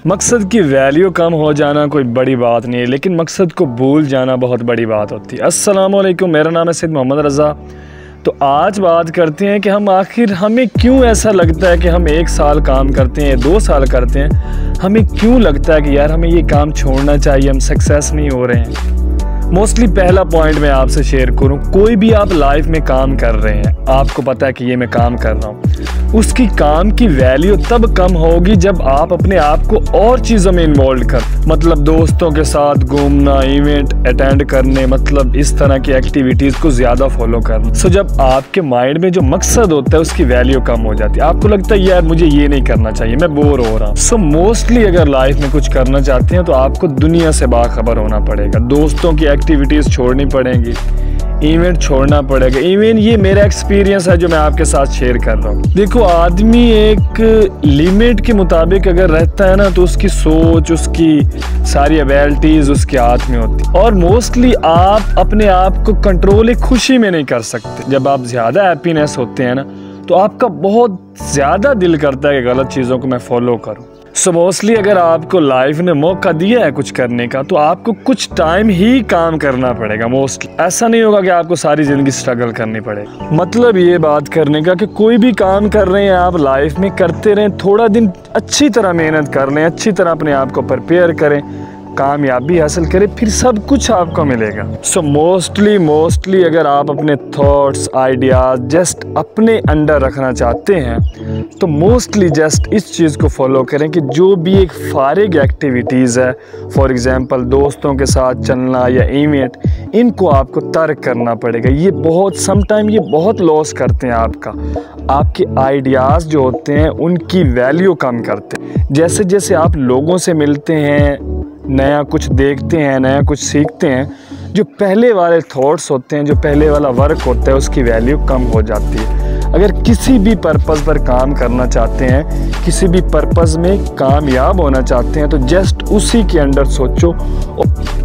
मकसद की वैल्यू कम हो जाना कोई बड़ी बात नहीं है, लेकिन मकसद को भूल जाना बहुत बड़ी बात होती है। अस्सलाम वालेकुम, मेरा नाम है सैयद मोहम्मद रज़ा। तो आज बात करते हैं कि हमें क्यों ऐसा लगता है कि हम 1 साल काम करते हैं, 2 साल करते हैं, हमें क्यों लगता है कि यार हमें ये काम छोड़ना चाहिए, हम सक्सेस नहीं हो रहे हैं। मोस्टली पहला पॉइंट मैं आपसे शेयर करूं, कोई भी आप लाइफ में काम कर रहे हैं, आपको पता है कि ये मैं काम कर रहा हूं, उसकी काम की वैल्यू तब कम होगी जब आप अपने आप को और चीज़ों में इन्वॉल्व कर, मतलब दोस्तों के साथ घूमना, इवेंट अटेंड करने, मतलब इस तरह की एक्टिविटीज़ को ज़्यादा फॉलो करना। सो जब आपके माइंड में जो मकसद होता है उसकी वैल्यू कम हो जाती है, आपको लगता है यार मुझे ये नहीं करना चाहिए, मैं बोर हो रहा हूँ। सो मोस्टली अगर लाइफ में कुछ करना चाहते हैं तो आपको दुनिया से बाखबर होना पड़ेगा, दोस्तों की एक्टिविटीज़ छोड़नी पड़ेंगी, इवेंट छोड़ना पड़ेगा। इवेंट ये मेरा एक्सपीरियंस है जो मैं आपके साथ शेयर कर रहा हूँ। देखो, आदमी एक लिमिट के मुताबिक अगर रहता है ना तो उसकी सोच, उसकी सारी एबिलिटीज़ उसके हाथ में होती है। और मोस्टली आप अपने आप को कंट्रोल एक खुशी में नहीं कर सकते। जब आप ज़्यादा हैप्पीनेस होते हैं ना तो आपका बहुत ज़्यादा दिल करता है कि गलत चीज़ों को मैं फॉलो करूँ। सो मोस्टली अगर आपको लाइफ ने मौका दिया है कुछ करने का तो आपको कुछ टाइम ही काम करना पड़ेगा। मोस्टली ऐसा नहीं होगा कि आपको सारी ज़िंदगी स्ट्रगल करनी पड़ेगी। मतलब ये बात करने का कि कोई भी काम कर रहे हैं आप लाइफ में, करते रहें, थोड़ा दिन अच्छी तरह मेहनत कर लें, अच्छी तरह अपने आप को प्रिपेयर करें, कामयाबी हासिल करें, फिर सब कुछ आपको मिलेगा। सो मोस्टली अगर आप अपने थॉट्स, आइडियाज़ जस्ट अपने अंडर रखना चाहते हैं तो मोस्टली जस्ट इस चीज़ को फॉलो करें कि जो भी एक फारिग एक्टिविटीज़ है, फॉर एग्ज़ाम्पल दोस्तों के साथ चलना या इवेंट, इनको आपको तर्क करना पड़ेगा। ये बहुत समटाइम ये बहुत लॉस करते हैं आपके आइडियाज़ जो होते हैं उनकी वैल्यू कम करते हैं। जैसे जैसे आप लोगों से मिलते हैं, नया कुछ देखते हैं, नया कुछ सीखते हैं, जो पहले वाले थॉट्स होते हैं, जो पहले वाला वर्क होता है, उसकी वैल्यू कम हो जाती है। अगर किसी भी पर्पज़ पर काम करना चाहते हैं, किसी भी पर्पज़ में कामयाब होना चाहते हैं तो जस्ट उसी के अंडर सोचो।